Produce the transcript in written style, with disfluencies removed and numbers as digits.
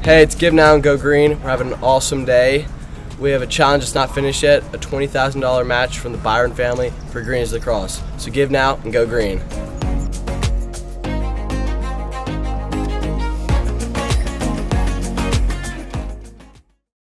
Hey, it's Give Now and Go Green. We're having an awesome day. We have a challenge that's not finished yet, a $20,000 match from the Byron family for Green is Lacrosse. So give now and go green.